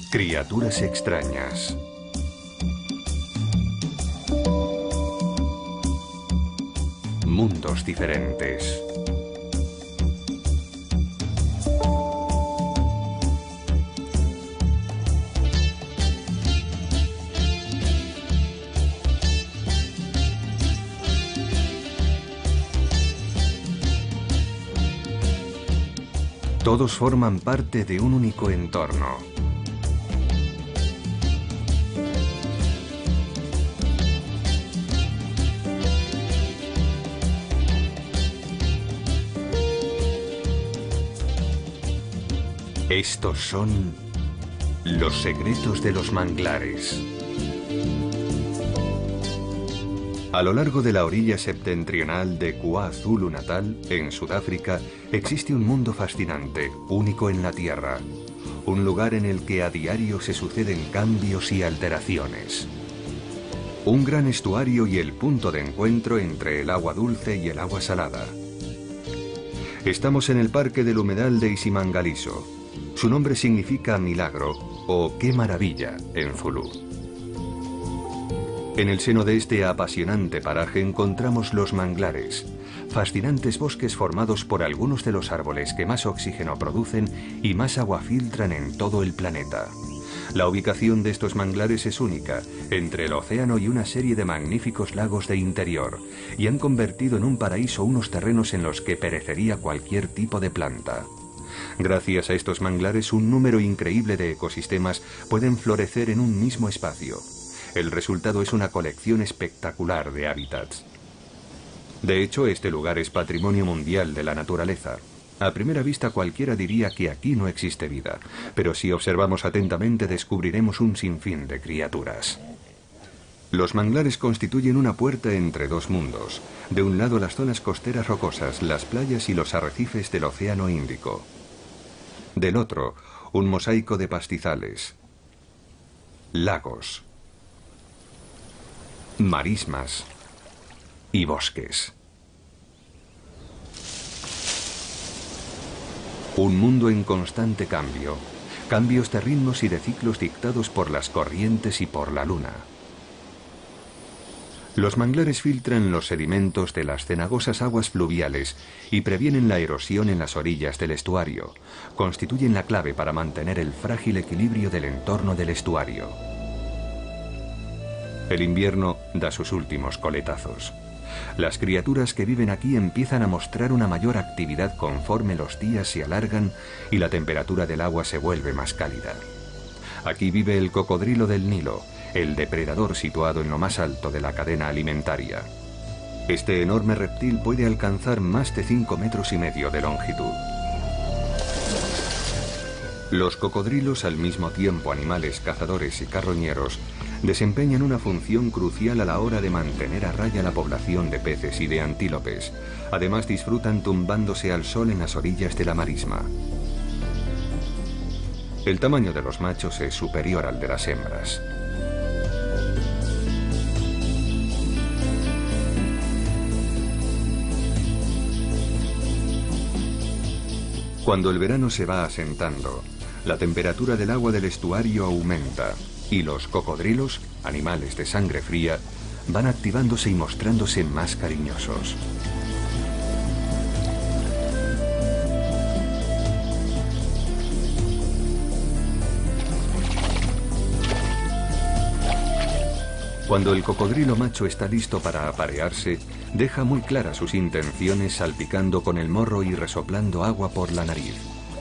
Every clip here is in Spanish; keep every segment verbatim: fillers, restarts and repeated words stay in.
Criaturas extrañas. Mundos diferentes. Todos forman parte de un único entorno. Estos son los secretos de los manglares. A lo largo de la orilla septentrional de KwaZulu-Natal, en Sudáfrica, existe un mundo fascinante, único en la Tierra. Un lugar en el que a diario se suceden cambios y alteraciones. Un gran estuario y el punto de encuentro entre el agua dulce y el agua salada. Estamos en el Parque del Humedal de Isimangaliso. Su nombre significa milagro o qué maravilla en zulú. En el seno de este apasionante paraje encontramos los manglares, fascinantes bosques formados por algunos de los árboles que más oxígeno producen y más agua filtran en todo el planeta. La ubicación de estos manglares es única, entre el océano y una serie de magníficos lagos de interior, y han convertido en un paraíso unos terrenos en los que perecería cualquier tipo de planta. Gracias a estos manglares, un número increíble de ecosistemas pueden florecer en un mismo espacio. El resultado es una colección espectacular de hábitats. De hecho, este lugar es patrimonio mundial de la naturaleza. A primera vista cualquiera diría que aquí no existe vida, pero si observamos atentamente descubriremos un sinfín de criaturas. Los manglares constituyen una puerta entre dos mundos. De un lado las zonas costeras rocosas, las playas y los arrecifes del Océano Índico. Del otro, un mosaico de pastizales, lagos, marismas y bosques. Un mundo en constante cambio, cambios de ritmos y de ciclos dictados por las corrientes y por la luna. Los manglares filtran los sedimentos de las cenagosas aguas fluviales y previenen la erosión en las orillas del estuario. Constituyen la clave para mantener el frágil equilibrio del entorno del estuario. El invierno da sus últimos coletazos. Las criaturas que viven aquí empiezan a mostrar una mayor actividad conforme los días se alargan y la temperatura del agua se vuelve más cálida. Aquí vive el cocodrilo del Nilo, el depredador situado en lo más alto de la cadena alimentaria. Este enorme reptil puede alcanzar más de cinco metros y medio de longitud. Los cocodrilos, al mismo tiempo animales cazadores y carroñeros, desempeñan una función crucial a la hora de mantener a raya la población de peces y de antílopes. Además disfrutan tumbándose al sol en las orillas de la marisma. El tamaño de los machos es superior al de las hembras. Cuando el verano se va asentando, la temperatura del agua del estuario aumenta y los cocodrilos, animales de sangre fría, van activándose y mostrándose más cariñosos. Cuando el cocodrilo macho está listo para aparearse, deja muy claras sus intenciones salpicando con el morro y resoplando agua por la nariz.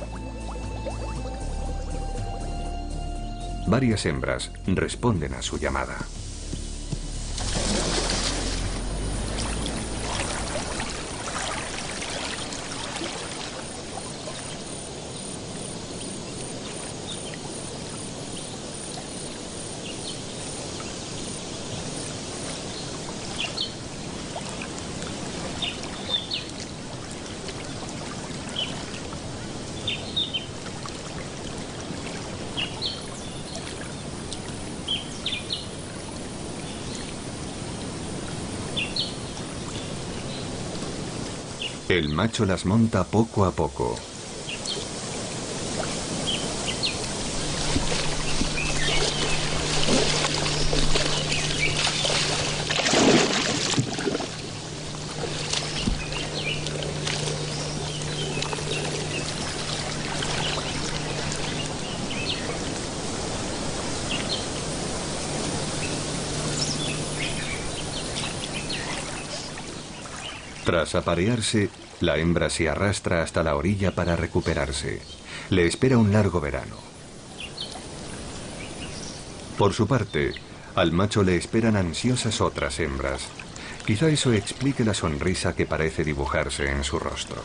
Varias hembras responden a su llamada. El macho las monta poco a poco. Tras aparearse, la hembra se arrastra hasta la orilla para recuperarse. Le espera un largo verano. Por su parte, al macho le esperan ansiosas otras hembras. Quizá eso explique la sonrisa que parece dibujarse en su rostro.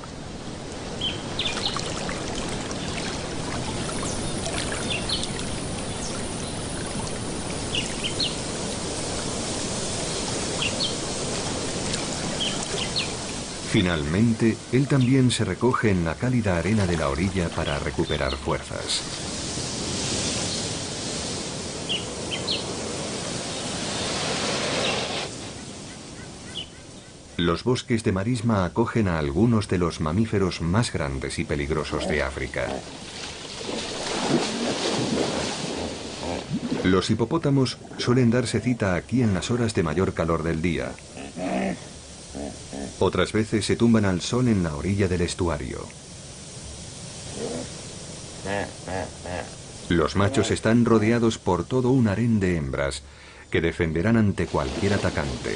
Finalmente, él también se recoge en la cálida arena de la orilla para recuperar fuerzas. Los bosques de marisma acogen a algunos de los mamíferos más grandes y peligrosos de África. Los hipopótamos suelen darse cita aquí en las horas de mayor calor del día. Otras veces se tumban al sol en la orilla del estuario. Los machos están rodeados por todo un harén de hembras que defenderán ante cualquier atacante.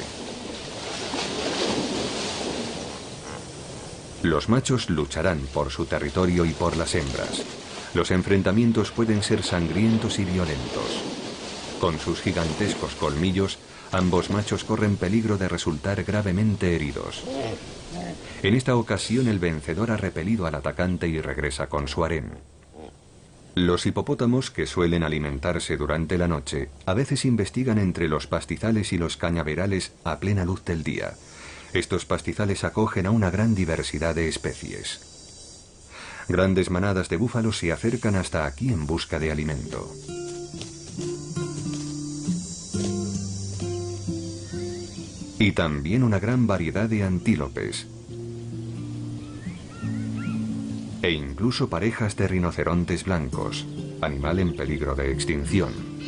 Los machos lucharán por su territorio y por las hembras. Los enfrentamientos pueden ser sangrientos y violentos. Con sus gigantescos colmillos, ambos machos corren peligro de resultar gravemente heridos. En esta ocasión, el vencedor ha repelido al atacante y regresa con su harén. Los hipopótamos, que suelen alimentarse durante la noche, a veces investigan entre los pastizales y los cañaverales a plena luz del día. Estos pastizales acogen a una gran diversidad de especies. Grandes manadas de búfalos se acercan hasta aquí en busca de alimento. Y también una gran variedad de antílopes. E incluso parejas de rinocerontes blancos, animal en peligro de extinción.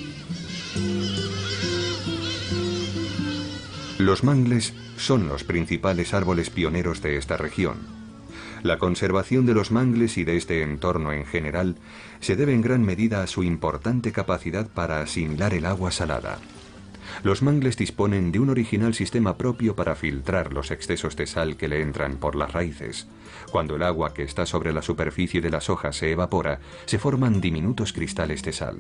Los mangles son los principales árboles pioneros de esta región. La conservación de los mangles y de este entorno en general se debe en gran medida a su importante capacidad para asimilar el agua salada. Los mangles disponen de un original sistema propio para filtrar los excesos de sal que le entran por las raíces. Cuando el agua que está sobre la superficie de las hojas se evapora, se forman diminutos cristales de sal.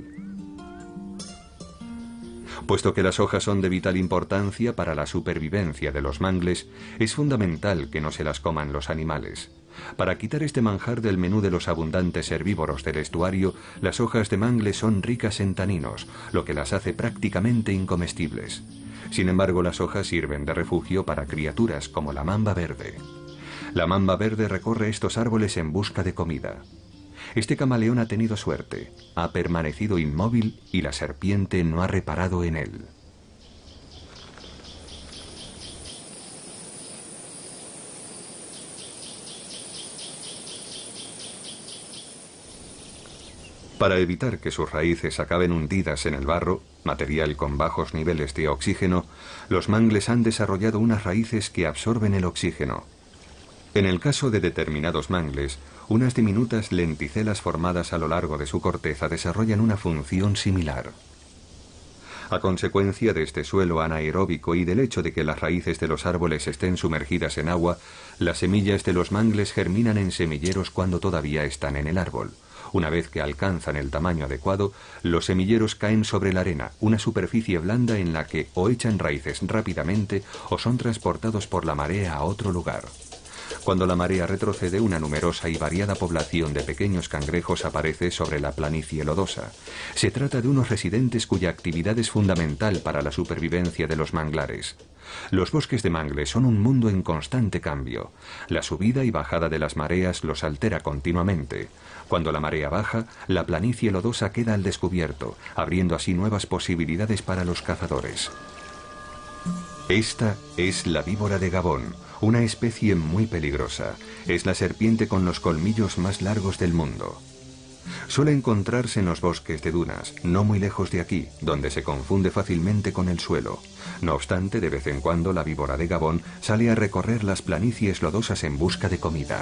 Puesto que las hojas son de vital importancia para la supervivencia de los mangles, es fundamental que no se las coman los animales. Para quitar este manjar del menú de los abundantes herbívoros del estuario, las hojas de mangle son ricas en taninos, lo que las hace prácticamente incomestibles. Sin embargo, las hojas sirven de refugio para criaturas como la mamba verde. La mamba verde recorre estos árboles en busca de comida. Este camaleón ha tenido suerte, ha permanecido inmóvil y la serpiente no ha reparado en él. Para evitar que sus raíces acaben hundidas en el barro, material con bajos niveles de oxígeno, los mangles han desarrollado unas raíces que absorben el oxígeno. En el caso de determinados mangles, unas diminutas lenticelas formadas a lo largo de su corteza desarrollan una función similar. A consecuencia de este suelo anaeróbico y del hecho de que las raíces de los árboles estén sumergidas en agua, las semillas de los mangles germinan en semilleros cuando todavía están en el árbol. Una vez que alcanzan el tamaño adecuado, los semilleros caen sobre la arena, una superficie blanda en la que o echan raíces rápidamente o son transportados por la marea a otro lugar. Cuando la marea retrocede, una numerosa y variada población de pequeños cangrejos aparece sobre la planicie lodosa. Se trata de unos residentes cuya actividad es fundamental para la supervivencia de los manglares. Los bosques de mangle son un mundo en constante cambio. La subida y bajada de las mareas los altera continuamente. Cuando la marea baja, la planicie lodosa queda al descubierto, abriendo así nuevas posibilidades para los cazadores. Esta es la víbora de Gabón, una especie muy peligrosa. Es la serpiente con los colmillos más largos del mundo. Suele encontrarse en los bosques de dunas, no muy lejos de aquí, donde se confunde fácilmente con el suelo. No obstante, de vez en cuando la víbora de Gabón sale a recorrer las planicies lodosas en busca de comida.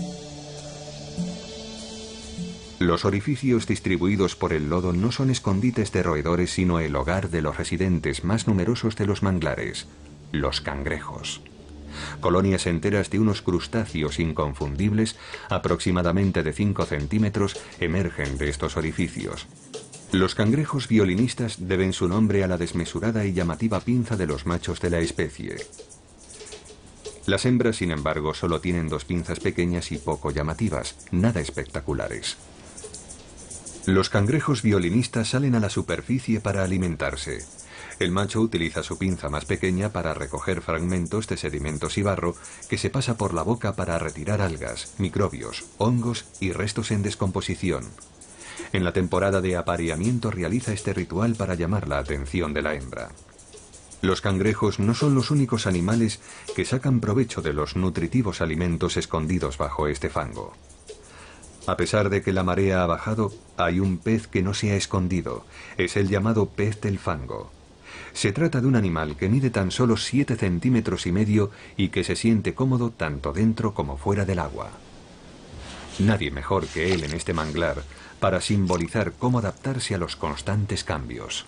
Los orificios distribuidos por el lodo no son escondites de roedores, sino el hogar de los residentes más numerosos de los manglares, los cangrejos. Colonias enteras de unos crustáceos inconfundibles, aproximadamente de cinco centímetros, emergen de estos orificios. Los cangrejos violinistas deben su nombre a la desmesurada y llamativa pinza de los machos de la especie. Las hembras, sin embargo, solo tienen dos pinzas pequeñas y poco llamativas, nada espectaculares. Los cangrejos violinistas salen a la superficie para alimentarse. El macho utiliza su pinza más pequeña para recoger fragmentos de sedimentos y barro que se pasa por la boca para retirar algas, microbios, hongos y restos en descomposición. En la temporada de apareamiento realiza este ritual para llamar la atención de la hembra. Los cangrejos no son los únicos animales que sacan provecho de los nutritivos alimentos escondidos bajo este fango. A pesar de que la marea ha bajado, hay un pez que no se ha escondido. Es el llamado pez del fango. Se trata de un animal que mide tan solo siete centímetros y medio y que se siente cómodo tanto dentro como fuera del agua. Nadie mejor que él en este manglar para simbolizar cómo adaptarse a los constantes cambios.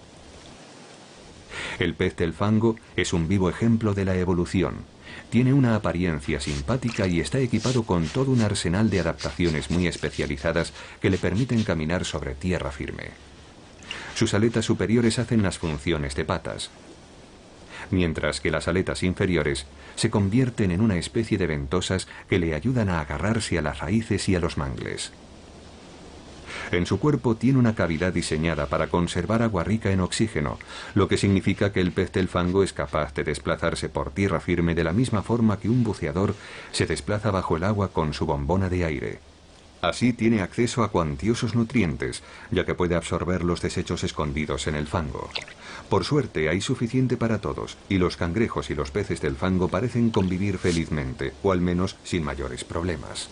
El pez del fango es un vivo ejemplo de la evolución. Tiene una apariencia simpática y está equipado con todo un arsenal de adaptaciones muy especializadas que le permiten caminar sobre tierra firme. Sus aletas superiores hacen las funciones de patas, mientras que las aletas inferiores se convierten en una especie de ventosas que le ayudan a agarrarse a las raíces y a los mangles. En su cuerpo tiene una cavidad diseñada para conservar agua rica en oxígeno, lo que significa que el pez del fango es capaz de desplazarse por tierra firme de la misma forma que un buceador se desplaza bajo el agua con su bombona de aire. Así tiene acceso a cuantiosos nutrientes, ya que puede absorber los desechos escondidos en el fango. Por suerte hay suficiente para todos, y los cangrejos y los peces del fango parecen convivir felizmente, o al menos sin mayores problemas.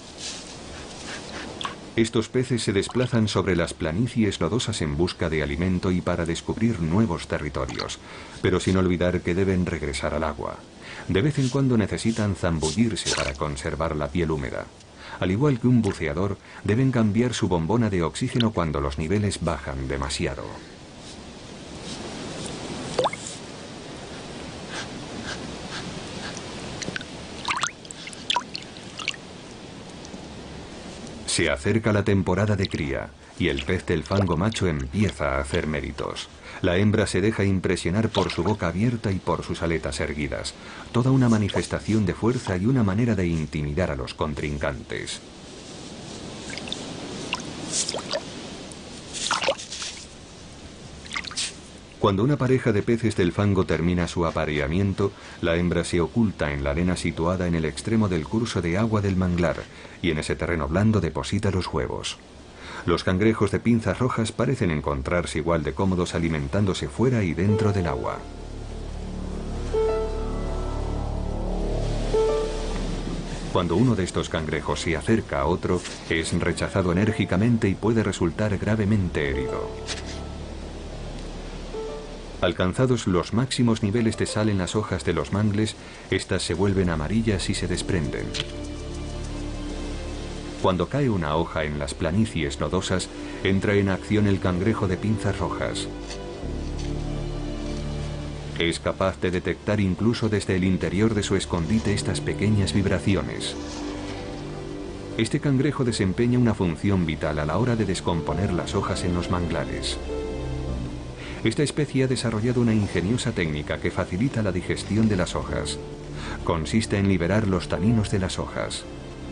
Estos peces se desplazan sobre las planicies lodosas en busca de alimento y para descubrir nuevos territorios, pero sin olvidar que deben regresar al agua. De vez en cuando necesitan zambullirse para conservar la piel húmeda. Al igual que un buceador, deben cambiar su bombona de oxígeno cuando los niveles bajan demasiado. Se acerca la temporada de cría y el pez del fango macho empieza a hacer méritos. La hembra se deja impresionar por su boca abierta y por sus aletas erguidas, toda una manifestación de fuerza y una manera de intimidar a los contrincantes. Cuando una pareja de peces del fango termina su apareamiento, la hembra se oculta en la arena situada en el extremo del curso de agua del manglar y en ese terreno blando deposita los huevos. Los cangrejos de pinzas rojas parecen encontrarse igual de cómodos alimentándose fuera y dentro del agua. Cuando uno de estos cangrejos se acerca a otro, es rechazado enérgicamente y puede resultar gravemente herido. Alcanzados los máximos niveles de sal en las hojas de los mangles, estas se vuelven amarillas y se desprenden. Cuando cae una hoja en las planicies lodosas, entra en acción el cangrejo de pinzas rojas. Es capaz de detectar incluso desde el interior de su escondite estas pequeñas vibraciones. Este cangrejo desempeña una función vital a la hora de descomponer las hojas en los manglares. Esta especie ha desarrollado una ingeniosa técnica que facilita la digestión de las hojas. Consiste en liberar los taninos de las hojas.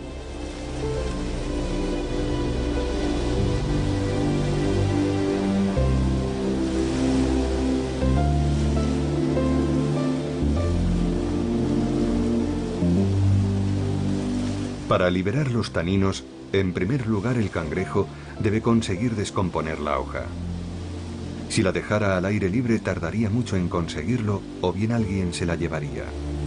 Para liberar los taninos, en primer lugar el cangrejo debe conseguir descomponer la hoja. Si la dejara al aire libre tardaría mucho en conseguirlo o bien alguien se la llevaría.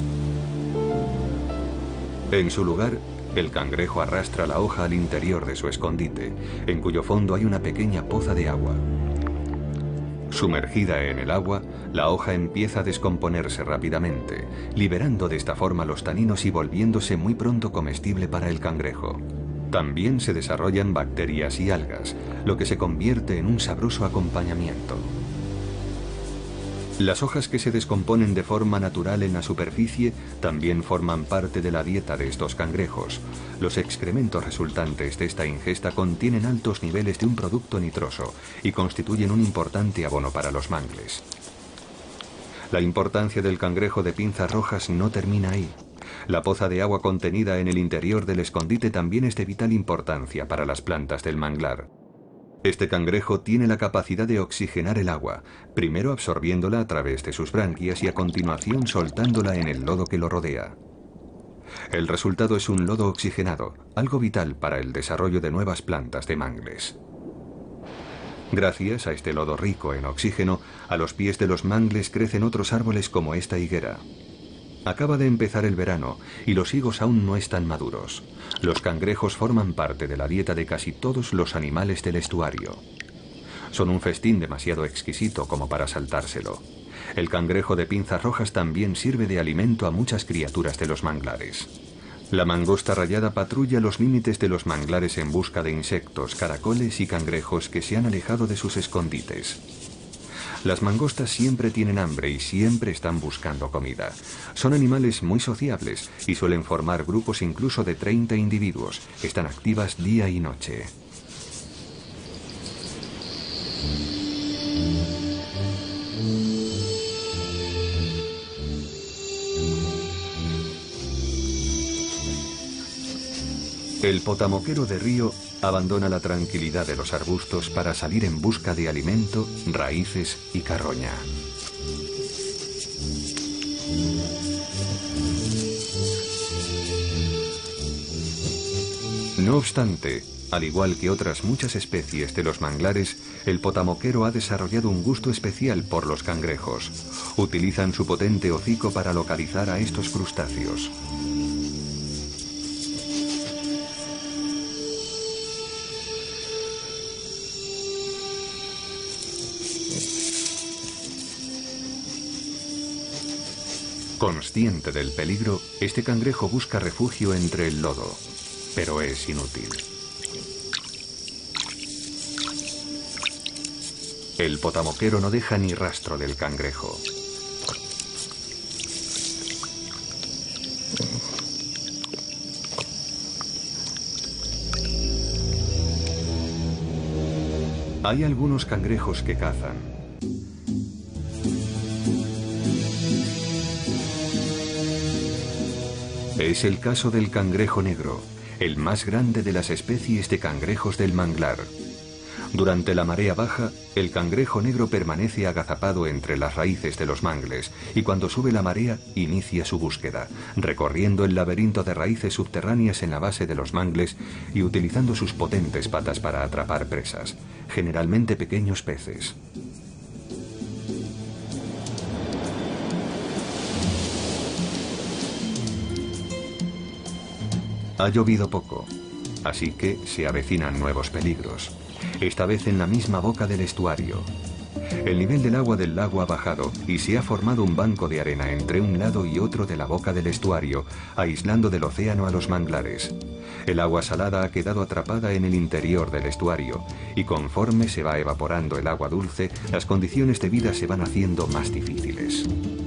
En su lugar, el cangrejo arrastra la hoja al interior de su escondite, en cuyo fondo hay una pequeña poza de agua. Sumergida en el agua, la hoja empieza a descomponerse rápidamente, liberando de esta forma los taninos y volviéndose muy pronto comestible para el cangrejo. También se desarrollan bacterias y algas, lo que se convierte en un sabroso acompañamiento. Las hojas que se descomponen de forma natural en la superficie también forman parte de la dieta de estos cangrejos. Los excrementos resultantes de esta ingesta contienen altos niveles de un producto nitroso y constituyen un importante abono para los mangles. La importancia del cangrejo de pinzas rojas no termina ahí. La poza de agua contenida en el interior del escondite también es de vital importancia para las plantas del manglar. Este cangrejo tiene la capacidad de oxigenar el agua, primero absorbiéndola a través de sus branquias y a continuación soltándola en el lodo que lo rodea. El resultado es un lodo oxigenado, algo vital para el desarrollo de nuevas plantas de mangles. Gracias a este lodo rico en oxígeno, a los pies de los mangles crecen otros árboles como esta higuera. Acaba de empezar el verano y los higos aún no están maduros. Los cangrejos forman parte de la dieta de casi todos los animales del estuario. Son un festín demasiado exquisito como para saltárselo. El cangrejo de pinzas rojas también sirve de alimento a muchas criaturas de los manglares. La mangosta rayada patrulla los límites de los manglares en busca de insectos, caracoles y cangrejos que se han alejado de sus escondites. Las mangostas siempre tienen hambre y siempre están buscando comida. Son animales muy sociables y suelen formar grupos incluso de treinta individuos. Están activas día y noche. El potamoquero de río abandona la tranquilidad de los arbustos para salir en busca de alimento, raíces y carroña. No obstante, al igual que otras muchas especies de los manglares, el potamoquero ha desarrollado un gusto especial por los cangrejos. Utilizan su potente hocico para localizar a estos crustáceos. Consciente del peligro, este cangrejo busca refugio entre el lodo, pero es inútil. El potamoquero no deja ni rastro del cangrejo. Hay algunos cangrejos que cazan. Es el caso del cangrejo negro, el más grande de las especies de cangrejos del manglar. Durante la marea baja, el cangrejo negro permanece agazapado entre las raíces de los mangles y cuando sube la marea inicia su búsqueda, recorriendo el laberinto de raíces subterráneas en la base de los mangles y utilizando sus potentes patas para atrapar presas, generalmente pequeños peces. Ha llovido poco, así que se avecinan nuevos peligros, esta vez en la misma boca del estuario. El nivel del agua del lago ha bajado y se ha formado un banco de arena entre un lado y otro de la boca del estuario, aislando del océano a los manglares. El agua salada ha quedado atrapada en el interior del estuario y conforme se va evaporando el agua dulce, las condiciones de vida se van haciendo más difíciles.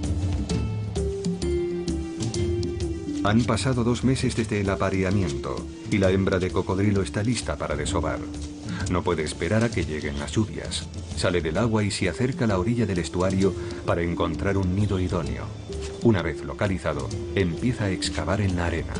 Han pasado dos meses desde el apareamiento y la hembra de cocodrilo está lista para desovar. No puede esperar a que lleguen las lluvias. Sale del agua y se acerca a la orilla del estuario para encontrar un nido idóneo. Una vez localizado, empieza a excavar en la arena.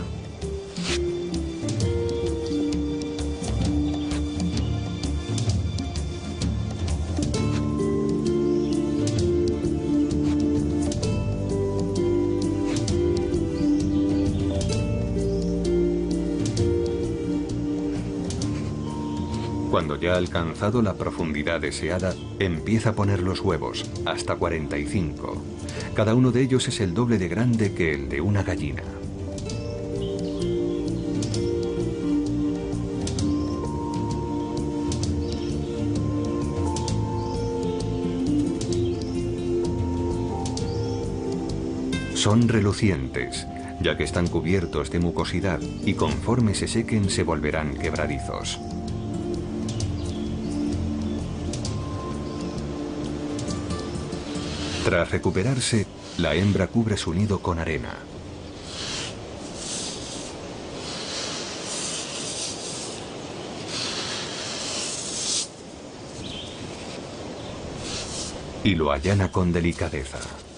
Cuando ya ha alcanzado la profundidad deseada, empieza a poner los huevos, hasta cuarenta y cinco. Cada uno de ellos es el doble de grande que el de una gallina. Son relucientes, ya que están cubiertos de mucosidad y conforme se sequen se volverán quebradizos. Tras recuperarse, la hembra cubre su nido con arena. Y lo allana con delicadeza.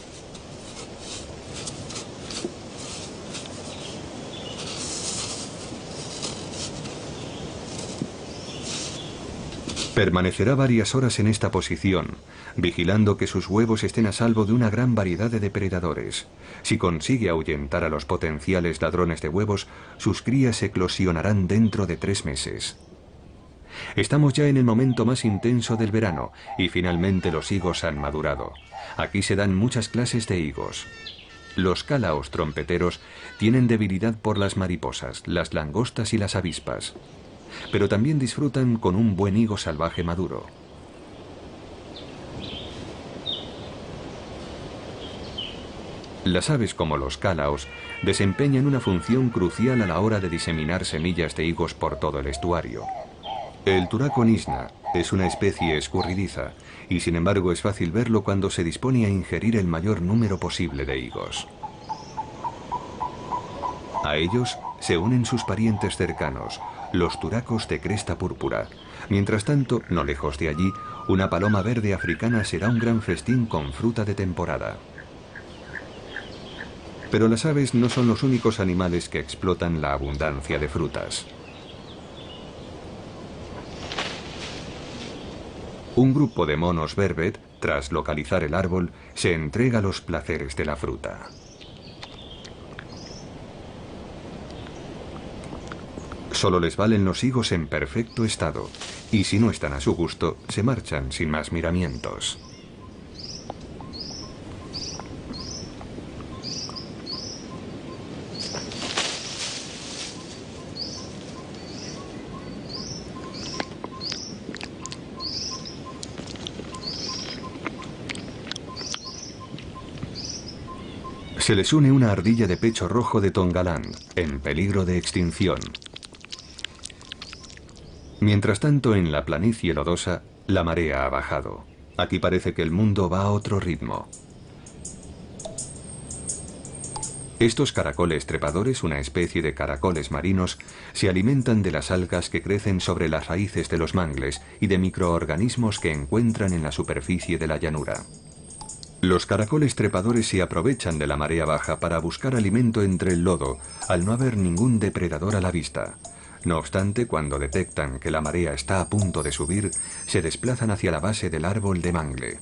Permanecerá varias horas en esta posición, vigilando que sus huevos estén a salvo de una gran variedad de depredadores. Si consigue ahuyentar a los potenciales ladrones de huevos, sus crías eclosionarán dentro de tres meses. Estamos ya en el momento más intenso del verano y finalmente los higos han madurado. Aquí se dan muchas clases de higos. Los calaos trompeteros tienen debilidad por las mariposas, las langostas y las avispas, pero también disfrutan con un buen higo salvaje maduro. Las aves como los calaos desempeñan una función crucial a la hora de diseminar semillas de higos por todo el estuario. El turaco nisna es una especie escurridiza y sin embargo es fácil verlo cuando se dispone a ingerir el mayor número posible de higos. A ellos se unen sus parientes cercanos, los turacos de cresta púrpura. Mientras tanto, no lejos de allí, una paloma verde africana será un gran festín con fruta de temporada. Pero las aves no son los únicos animales que explotan la abundancia de frutas. Un grupo de monos vervet, tras localizar el árbol, se entrega a los placeres de la fruta. Solo les valen los higos en perfecto estado, y si no están a su gusto, se marchan sin más miramientos. Se les une una ardilla de pecho rojo de Tongaland, en peligro de extinción. Mientras tanto, en la planicie lodosa, la marea ha bajado. Aquí parece que el mundo va a otro ritmo. Estos caracoles trepadores, una especie de caracoles marinos, se alimentan de las algas que crecen sobre las raíces de los mangles y de microorganismos que encuentran en la superficie de la llanura. Los caracoles trepadores se aprovechan de la marea baja para buscar alimento entre el lodo, al no haber ningún depredador a la vista. No obstante, cuando detectan que la marea está a punto de subir, se desplazan hacia la base del árbol de mangle.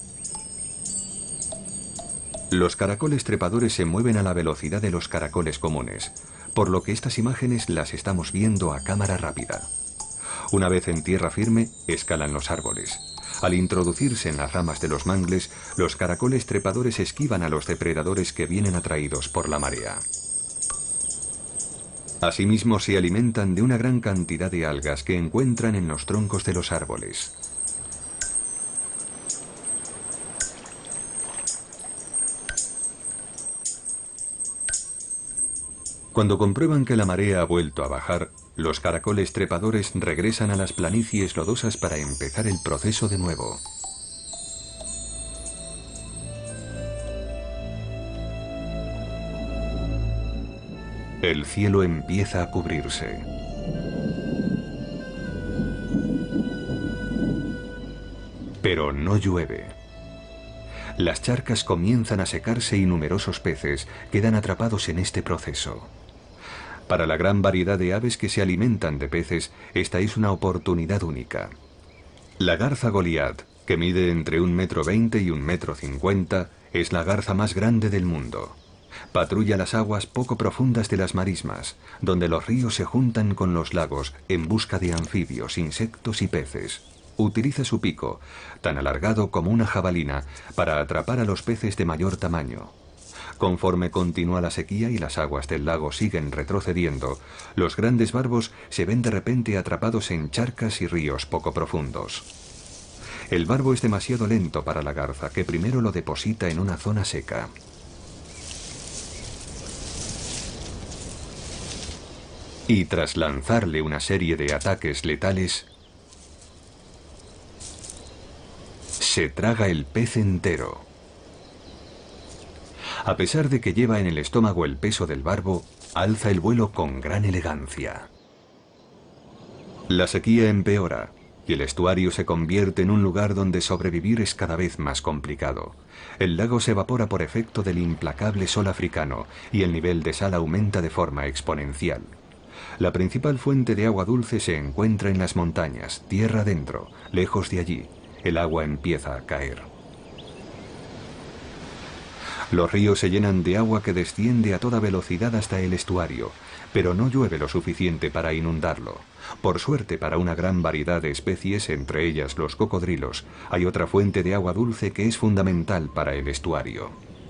Los caracoles trepadores se mueven a la velocidad de los caracoles comunes, por lo que estas imágenes las estamos viendo a cámara rápida. Una vez en tierra firme, escalan los árboles. Al introducirse en las ramas de los mangles, los caracoles trepadores esquivan a los depredadores que vienen atraídos por la marea. Asimismo, se alimentan de una gran cantidad de algas que encuentran en los troncos de los árboles. Cuando comprueban que la marea ha vuelto a bajar, los caracoles trepadores regresan a las planicies lodosas para empezar el proceso de nuevo. El cielo empieza a cubrirse. Pero no llueve. Las charcas comienzan a secarse y numerosos peces quedan atrapados en este proceso. Para la gran variedad de aves que se alimentan de peces, esta es una oportunidad única. La garza Goliat, que mide entre un metro veinte y un metro cincuenta, es la garza más grande del mundo. Patrulla las aguas poco profundas de las marismas, donde los ríos se juntan con los lagos en busca de anfibios, insectos y peces. Utiliza su pico, tan alargado como una jabalina, para atrapar a los peces de mayor tamaño. Conforme continúa la sequía y las aguas del lago siguen retrocediendo, los grandes barbos se ven de repente atrapados en charcas y ríos poco profundos. El barbo es demasiado lento para la garza, que primero lo deposita en una zona seca. Y tras lanzarle una serie de ataques letales, se traga el pez entero. A pesar de que lleva en el estómago el peso del barbo, alza el vuelo con gran elegancia. La sequía empeora y el estuario se convierte en un lugar donde sobrevivir es cada vez más complicado. El lago se evapora por efecto del implacable sol africano y el nivel de sal aumenta de forma exponencial. La principal fuente de agua dulce se encuentra en las montañas, tierra adentro. Lejos de allí, el agua empieza a caer. Los ríos se llenan de agua que desciende a toda velocidad hasta el estuario, pero no llueve lo suficiente para inundarlo. Por suerte para una gran variedad de especies, entre ellas los cocodrilos, hay otra fuente de agua dulce que es fundamental para el estuario.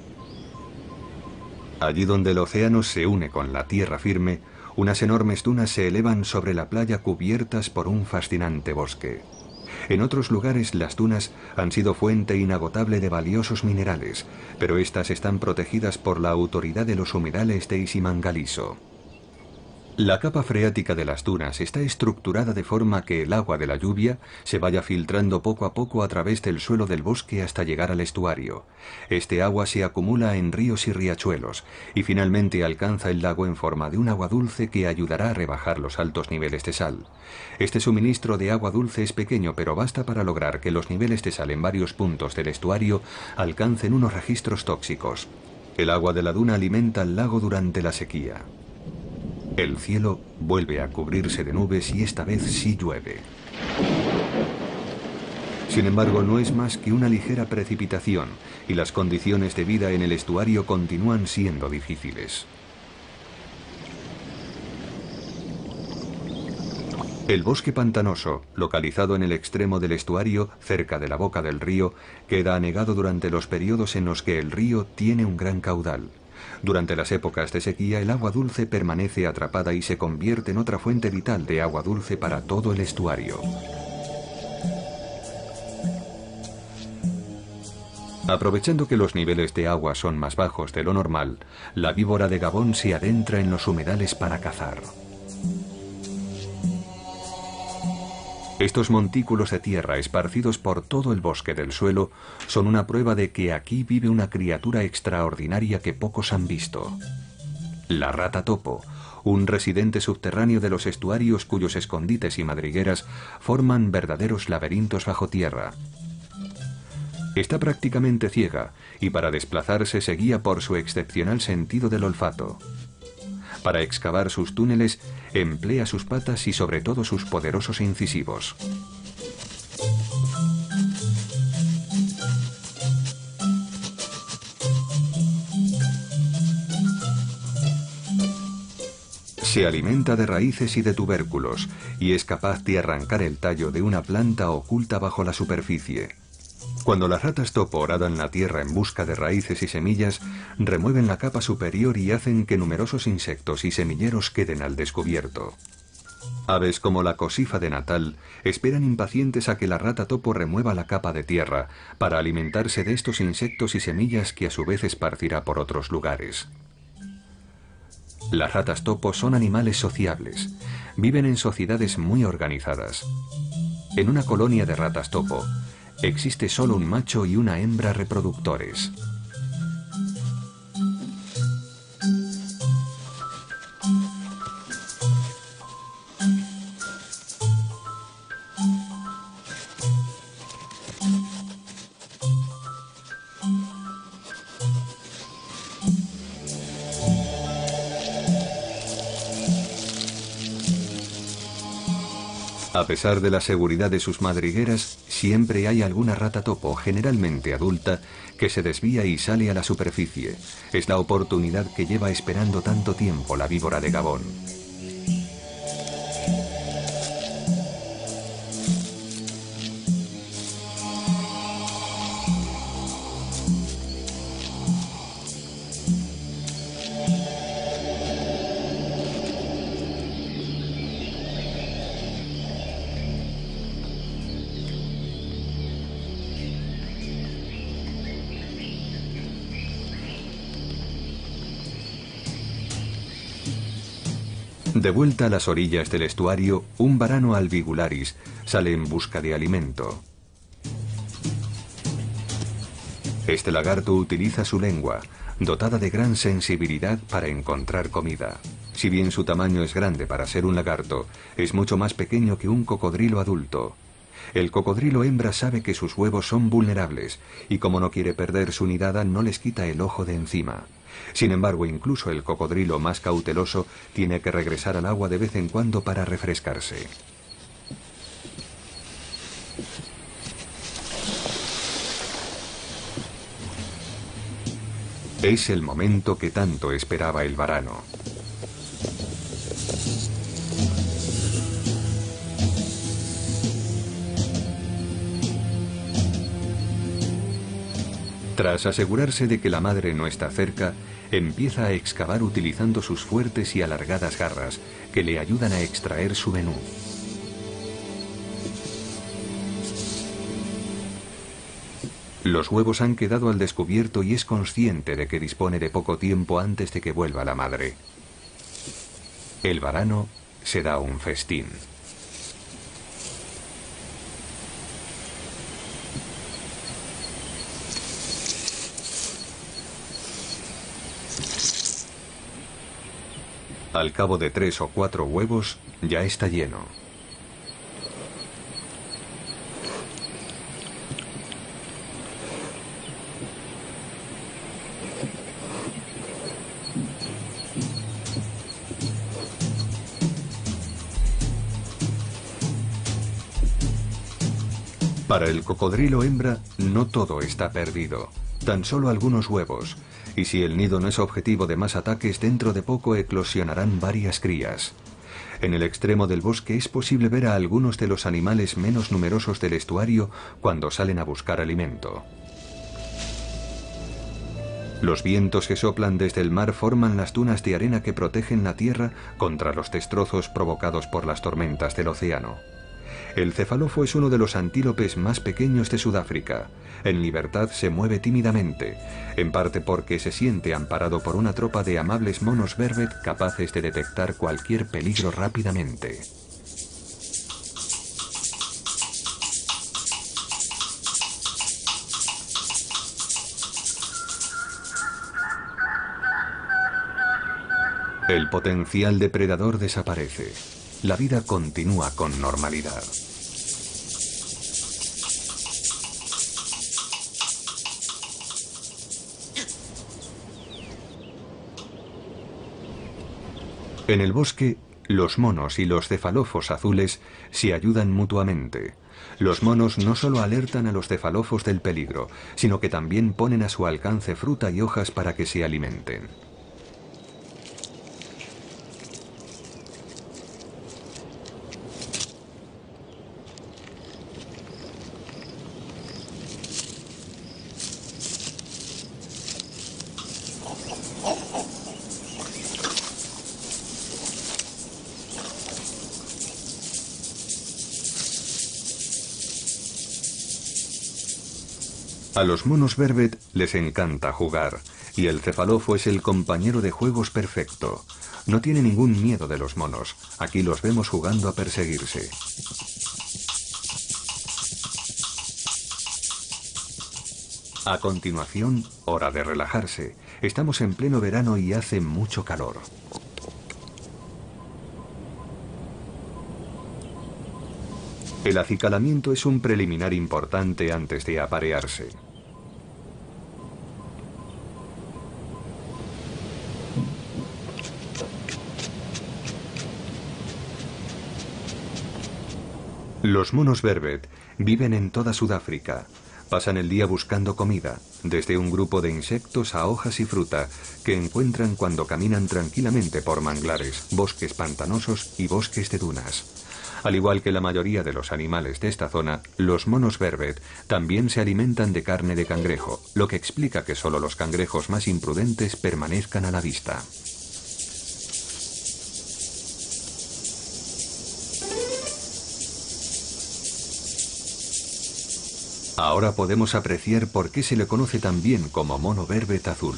Allí donde el océano se une con la tierra firme, unas enormes dunas se elevan sobre la playa cubiertas por un fascinante bosque. En otros lugares las dunas han sido fuente inagotable de valiosos minerales, pero estas están protegidas por la autoridad de los humedales de Isimangaliso. La capa freática de las dunas está estructurada de forma que el agua de la lluvia se vaya filtrando poco a poco a través del suelo del bosque hasta llegar al estuario. Este agua se acumula en ríos y riachuelos y finalmente alcanza el lago en forma de un agua dulce que ayudará a rebajar los altos niveles de sal. Este suministro de agua dulce es pequeño, pero basta para lograr que los niveles de sal en varios puntos del estuario alcancen unos registros tóxicos. El agua de la duna alimenta al lago durante la sequía. El cielo vuelve a cubrirse de nubes y esta vez sí llueve. Sin embargo, no es más que una ligera precipitación y las condiciones de vida en el estuario continúan siendo difíciles. El bosque pantanoso, localizado en el extremo del estuario, cerca de la boca del río, queda anegado durante los periodos en los que el río tiene un gran caudal. Durante las épocas de sequía, el agua dulce permanece atrapada y se convierte en otra fuente vital de agua dulce para todo el estuario. Aprovechando que los niveles de agua son más bajos de lo normal, la víbora de Gabón se adentra en los humedales para cazar. Estos montículos de tierra esparcidos por todo el bosque del suelo son una prueba de que aquí vive una criatura extraordinaria que pocos han visto. La rata topo, un residente subterráneo de los estuarios cuyos escondites y madrigueras forman verdaderos laberintos bajo tierra. Está prácticamente ciega y para desplazarse se guía por su excepcional sentido del olfato. Para excavar sus túneles, emplea sus patas y sobre todo sus poderosos incisivos. Se alimenta de raíces y de tubérculos, y es capaz de arrancar el tallo de una planta oculta bajo la superficie. Cuando las ratas topo horadan la tierra en busca de raíces y semillas, remueven la capa superior y hacen que numerosos insectos y semilleros queden al descubierto. Aves como la cosifa de Natal esperan impacientes a que la rata topo remueva la capa de tierra para alimentarse de estos insectos y semillas que a su vez esparcirá por otros lugares. Las ratas topo son animales sociables. Viven en sociedades muy organizadas. En una colonia de ratas topo, existe solo un macho y una hembra reproductores. A pesar de la seguridad de sus madrigueras, siempre hay alguna rata topo, generalmente adulta, que se desvía y sale a la superficie. Es la oportunidad que lleva esperando tanto tiempo la víbora de Gabón. De vuelta a las orillas del estuario, un varano albigularis sale en busca de alimento. Este lagarto utiliza su lengua, dotada de gran sensibilidad para encontrar comida. Si bien su tamaño es grande para ser un lagarto, es mucho más pequeño que un cocodrilo adulto. El cocodrilo hembra sabe que sus huevos son vulnerables y como no quiere perder su nidada no les quita el ojo de encima. Sin embargo, incluso el cocodrilo más cauteloso tiene que regresar al agua de vez en cuando para refrescarse. Es el momento que tanto esperaba el varano. Tras asegurarse de que la madre no está cerca, empieza a excavar utilizando sus fuertes y alargadas garras, que le ayudan a extraer su menú. Los huevos han quedado al descubierto y es consciente de que dispone de poco tiempo antes de que vuelva la madre. El varano se da un festín. Al cabo de tres o cuatro huevos, ya está lleno. Para el cocodrilo hembra, no todo está perdido. Tan solo algunos huevos. Y si el nido no es objetivo de más ataques, dentro de poco eclosionarán varias crías. En el extremo del bosque es posible ver a algunos de los animales menos numerosos del estuario cuando salen a buscar alimento. Los vientos que soplan desde el mar forman las dunas de arena que protegen la tierra contra los destrozos provocados por las tormentas del océano. El cefalofo es uno de los antílopes más pequeños de Sudáfrica. En libertad se mueve tímidamente, en parte porque se siente amparado por una tropa de amables monos vervet capaces de detectar cualquier peligro rápidamente. El potencial depredador desaparece. La vida continúa con normalidad. En el bosque, los monos y los cefalófos azules se ayudan mutuamente. Los monos no solo alertan a los cefalófos del peligro, sino que también ponen a su alcance fruta y hojas para que se alimenten. A los monos vervet les encanta jugar, y el cefalofo es el compañero de juegos perfecto. No tiene ningún miedo de los monos. Aquí los vemos jugando a perseguirse. A continuación, hora de relajarse. Estamos en pleno verano y hace mucho calor. El acicalamiento es un preliminar importante antes de aparearse. Los monos vervet viven en toda Sudáfrica. Pasan el día buscando comida, desde un grupo de insectos a hojas y fruta, que encuentran cuando caminan tranquilamente por manglares, bosques pantanosos y bosques de dunas. Al igual que la mayoría de los animales de esta zona, los monos vervet también se alimentan de carne de cangrejo, lo que explica que solo los cangrejos más imprudentes permanezcan a la vista. Ahora podemos apreciar por qué se le conoce también como mono vervet azul.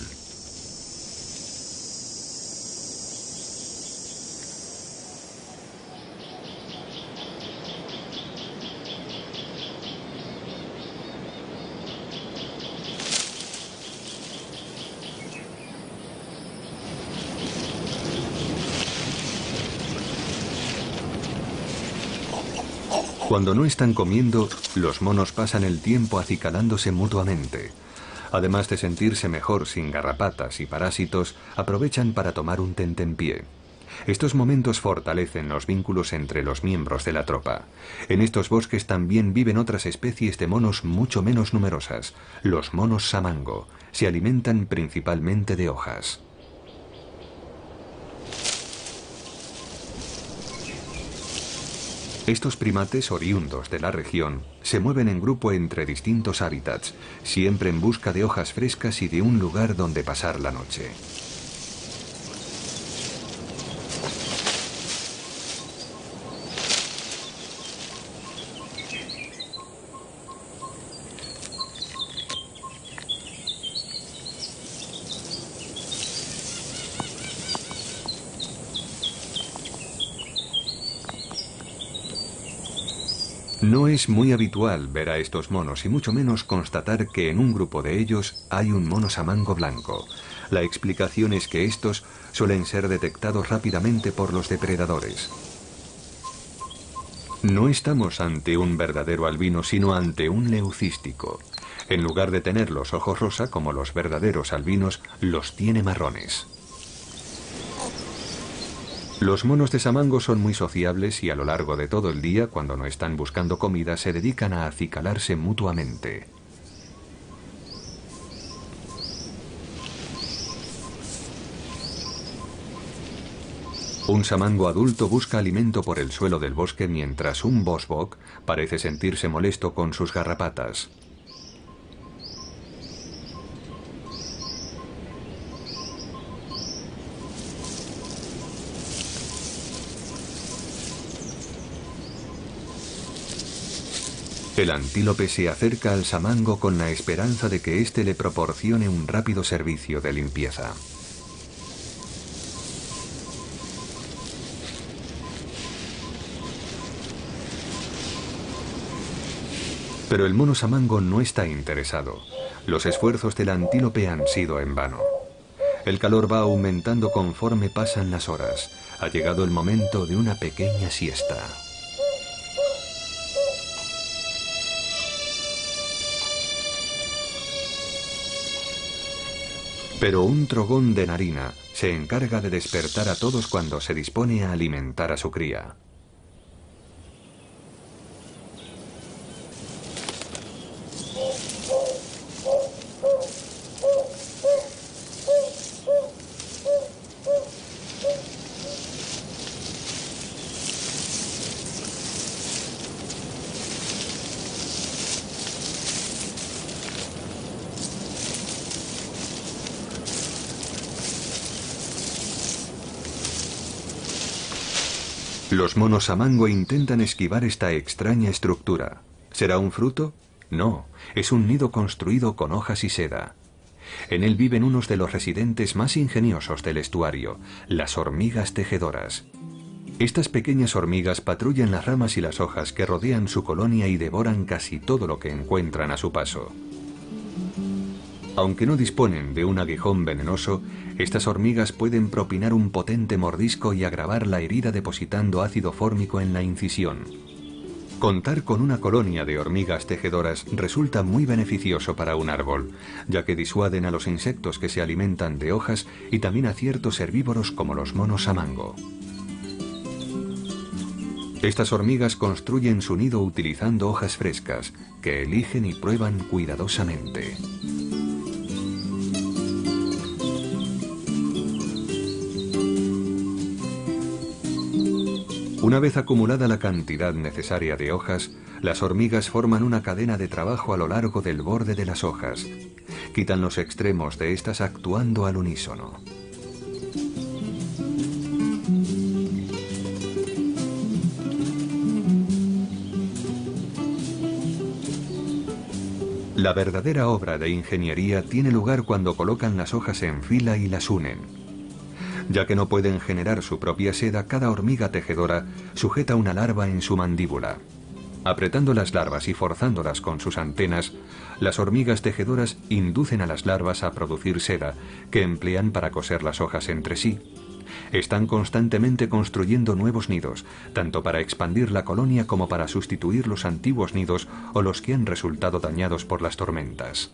Cuando no están comiendo, los monos pasan el tiempo acicalándose mutuamente. Además de sentirse mejor sin garrapatas y parásitos, aprovechan para tomar un tentempié. Estos momentos fortalecen los vínculos entre los miembros de la tropa. En estos bosques también viven otras especies de monos mucho menos numerosas, los monos samango. Se alimentan principalmente de hojas. Estos primates oriundos de la región se mueven en grupo entre distintos hábitats, siempre en busca de hojas frescas y de un lugar donde pasar la noche. No es muy habitual ver a estos monos y mucho menos constatar que en un grupo de ellos hay un mono samango blanco. La explicación es que estos suelen ser detectados rápidamente por los depredadores. No estamos ante un verdadero albino, sino ante un leucístico. En lugar de tener los ojos rosa como los verdaderos albinos, los tiene marrones. Los monos de samango son muy sociables y a lo largo de todo el día, cuando no están buscando comida, se dedican a acicalarse mutuamente. Un samango adulto busca alimento por el suelo del bosque mientras un bosbok parece sentirse molesto con sus garrapatas. El antílope se acerca al samango con la esperanza de que éste le proporcione un rápido servicio de limpieza. Pero el mono samango no está interesado. Los esfuerzos del antílope han sido en vano. El calor va aumentando conforme pasan las horas. Ha llegado el momento de una pequeña siesta. Pero un trogón de narina se encarga de despertar a todos cuando se dispone a alimentar a su cría. Los monos samango intentan esquivar esta extraña estructura. ¿Será un fruto? No, es un nido construido con hojas y seda. En él viven unos de los residentes más ingeniosos del estuario, las hormigas tejedoras. Estas pequeñas hormigas patrullan las ramas y las hojas que rodean su colonia y devoran casi todo lo que encuentran a su paso. Aunque no disponen de un aguijón venenoso, estas hormigas pueden propinar un potente mordisco y agravar la herida depositando ácido fórmico en la incisión. Contar con una colonia de hormigas tejedoras resulta muy beneficioso para un árbol, ya que disuaden a los insectos que se alimentan de hojas y también a ciertos herbívoros como los monos samango. Estas hormigas construyen su nido utilizando hojas frescas, que eligen y prueban cuidadosamente. Una vez acumulada la cantidad necesaria de hojas, las hormigas forman una cadena de trabajo a lo largo del borde de las hojas. Quitan los extremos de estas actuando al unísono. La verdadera obra de ingeniería tiene lugar cuando colocan las hojas en fila y las unen. Ya que no pueden generar su propia seda, cada hormiga tejedora sujeta una larva en su mandíbula. Apretando las larvas y forzándolas con sus antenas, las hormigas tejedoras inducen a las larvas a producir seda, que emplean para coser las hojas entre sí. Están constantemente construyendo nuevos nidos, tanto para expandir la colonia como para sustituir los antiguos nidos o los que han resultado dañados por las tormentas.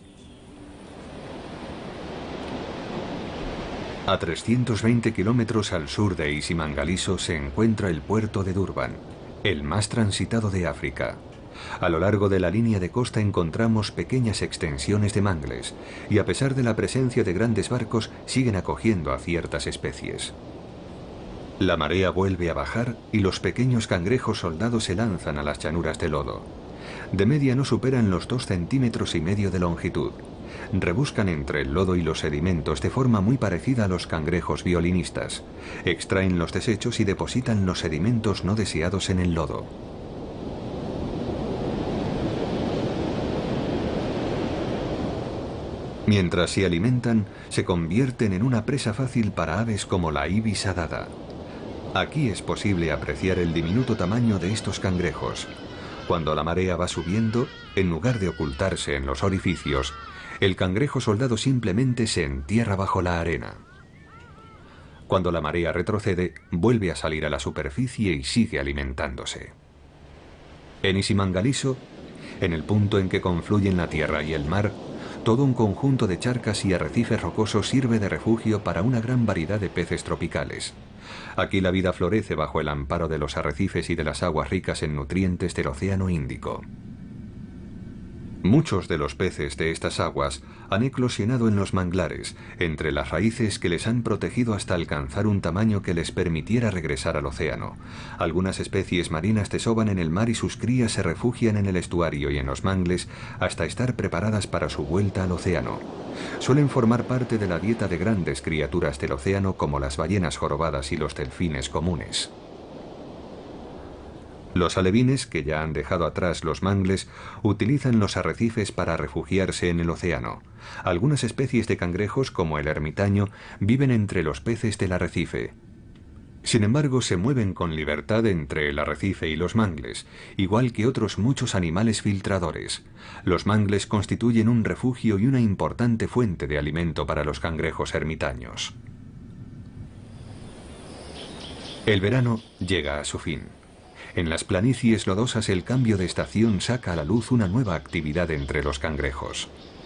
A trescientos veinte kilómetros al sur de Isimangaliso se encuentra el puerto de Durban, el más transitado de África. A lo largo de la línea de costa encontramos pequeñas extensiones de mangles, y a pesar de la presencia de grandes barcos, siguen acogiendo a ciertas especies. La marea vuelve a bajar y los pequeños cangrejos soldados se lanzan a las llanuras de lodo. De media no superan los dos centímetros y medio de longitud. Rebuscan entre el lodo y los sedimentos de forma muy parecida a los cangrejos violinistas. Extraen los desechos y depositan los sedimentos no deseados en el lodo. Mientras se alimentan, se convierten en una presa fácil para aves como la ibis adada. Aquí es posible apreciar el diminuto tamaño de estos cangrejos. Cuando la marea va subiendo, en lugar de ocultarse en los orificios, el cangrejo soldado simplemente se entierra bajo la arena. Cuando la marea retrocede, vuelve a salir a la superficie y sigue alimentándose. En Isimangaliso, en el punto en que confluyen la tierra y el mar, todo un conjunto de charcas y arrecifes rocosos sirve de refugio para una gran variedad de peces tropicales. Aquí la vida florece bajo el amparo de los arrecifes y de las aguas ricas en nutrientes del Océano Índico. Muchos de los peces de estas aguas han eclosionado en los manglares, entre las raíces que les han protegido hasta alcanzar un tamaño que les permitiera regresar al océano. Algunas especies marinas desovan en el mar y sus crías se refugian en el estuario y en los mangles hasta estar preparadas para su vuelta al océano. Suelen formar parte de la dieta de grandes criaturas del océano como las ballenas jorobadas y los delfines comunes. Los alevines, que ya han dejado atrás los mangles, utilizan los arrecifes para refugiarse en el océano. Algunas especies de cangrejos, como el ermitaño, viven entre los peces del arrecife. Sin embargo, se mueven con libertad entre el arrecife y los mangles, igual que otros muchos animales filtradores. Los mangles constituyen un refugio y una importante fuente de alimento para los cangrejos ermitaños. El verano llega a su fin. En las planicies lodosas el cambio de estación saca a la luz una nueva actividad entre los cangrejos.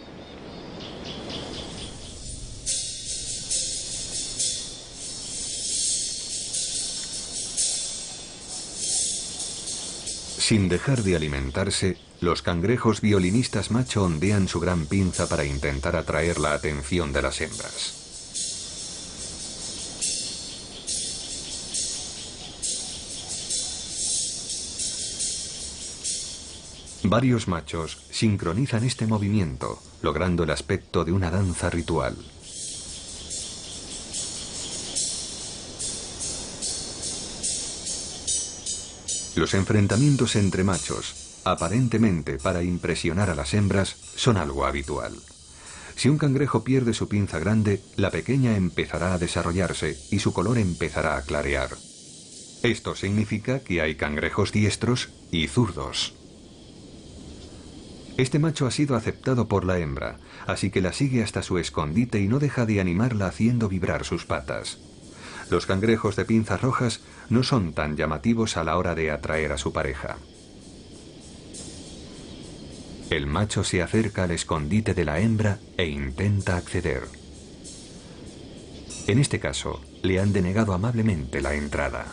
Sin dejar de alimentarse, los cangrejos violinistas macho ondean su gran pinza para intentar atraer la atención de las hembras. Varios machos sincronizan este movimiento, logrando el aspecto de una danza ritual. Los enfrentamientos entre machos, aparentemente para impresionar a las hembras, son algo habitual. Si un cangrejo pierde su pinza grande, la pequeña empezará a desarrollarse y su color empezará a clarear. Esto significa que hay cangrejos diestros y zurdos. Este macho ha sido aceptado por la hembra, así que la sigue hasta su escondite y no deja de animarla haciendo vibrar sus patas. Los cangrejos de pinzas rojas no son tan llamativos a la hora de atraer a su pareja. El macho se acerca al escondite de la hembra e intenta acceder. En este caso, le han denegado amablemente la entrada.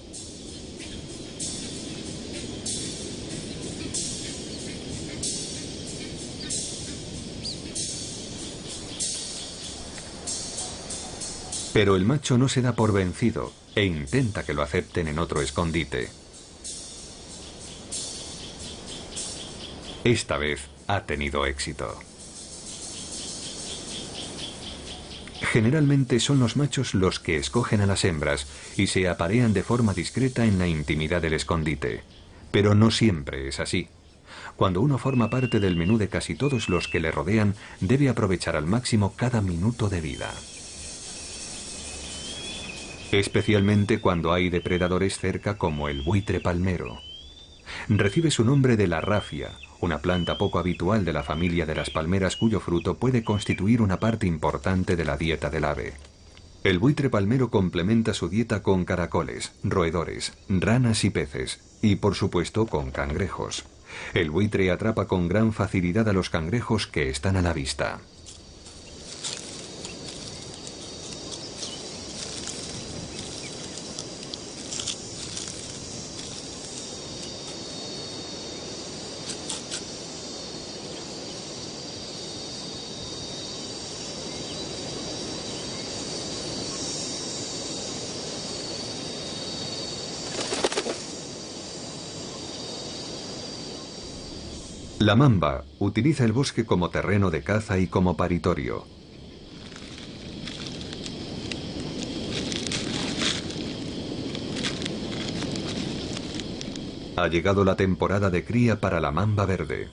Pero el macho no se da por vencido e intenta que lo acepten en otro escondite. Esta vez ha tenido éxito. Generalmente son los machos los que escogen a las hembras y se aparean de forma discreta en la intimidad del escondite. Pero no siempre es así. Cuando uno forma parte del menú de casi todos los que le rodean, debe aprovechar al máximo cada minuto de vida. Especialmente cuando hay depredadores cerca como el buitre palmero. Recibe su nombre de la rafia, una planta poco habitual de la familia de las palmeras cuyo fruto puede constituir una parte importante de la dieta del ave. El buitre palmero complementa su dieta con caracoles, roedores, ranas y peces, y por supuesto con cangrejos. El buitre atrapa con gran facilidad a los cangrejos que están a la vista. La mamba utiliza el bosque como terreno de caza y como paritorio. Ha llegado la temporada de cría para la mamba verde.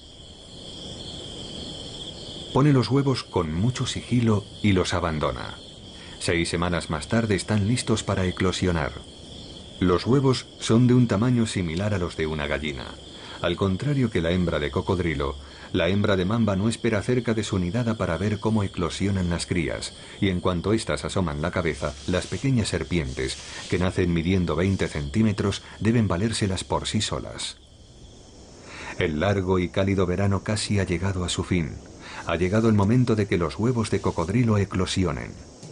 Pone los huevos con mucho sigilo y los abandona. Seis semanas más tarde están listos para eclosionar. Los huevos son de un tamaño similar a los de una gallina. Al contrario que la hembra de cocodrilo, la hembra de mamba no espera cerca de su nidada para ver cómo eclosionan las crías, y en cuanto éstas asoman la cabeza, las pequeñas serpientes, que nacen midiendo veinte centímetros, deben valérselas por sí solas. El largo y cálido verano casi ha llegado a su fin. Ha llegado el momento de que los huevos de cocodrilo eclosionen.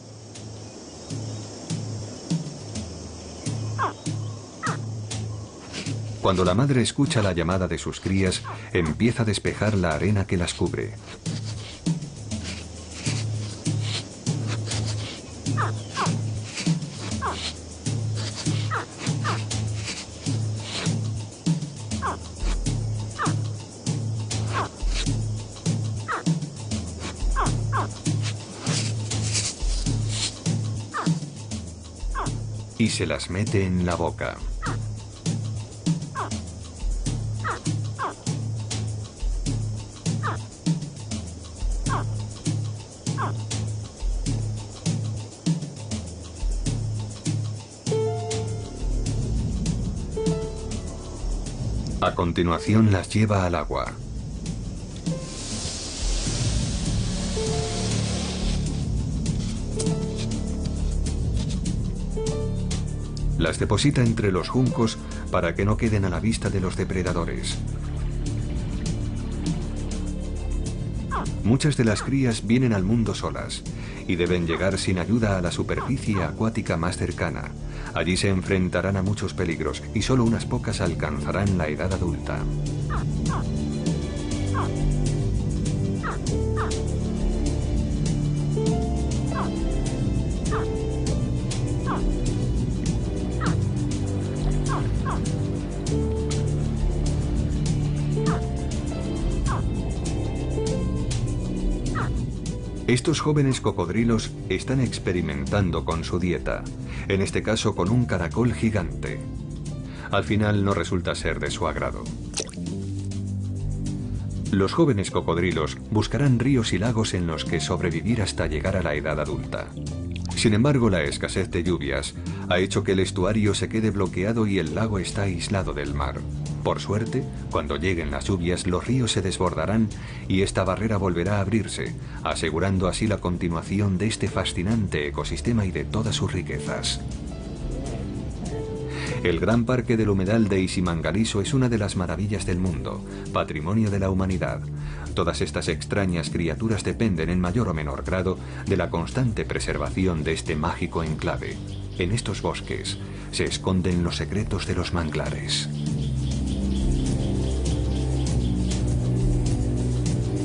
Cuando la madre escucha la llamada de sus crías, empieza a despejar la arena que las cubre. Y se las mete en la boca. A continuación las lleva al agua. Las deposita entre los juncos para que no queden a la vista de los depredadores. Muchas de las crías vienen al mundo solas y deben llegar sin ayuda a la superficie acuática más cercana. Allí se enfrentarán a muchos peligros y solo unas pocas alcanzarán la edad adulta. Estos jóvenes cocodrilos están experimentando con su dieta, en este caso con un caracol gigante. Al final no resulta ser de su agrado. Los jóvenes cocodrilos buscarán ríos y lagos en los que sobrevivir hasta llegar a la edad adulta. Sin embargo, la escasez de lluvias ha hecho que el estuario se quede bloqueado y el lago está aislado del mar. Por suerte, cuando lleguen las lluvias, los ríos se desbordarán y esta barrera volverá a abrirse, asegurando así la continuación de este fascinante ecosistema y de todas sus riquezas. El Gran Parque del Humedal de Isimangaliso es una de las maravillas del mundo, patrimonio de la humanidad. Todas estas extrañas criaturas dependen en mayor o menor grado de la constante preservación de este mágico enclave. En estos bosques se esconden los secretos de los manglares.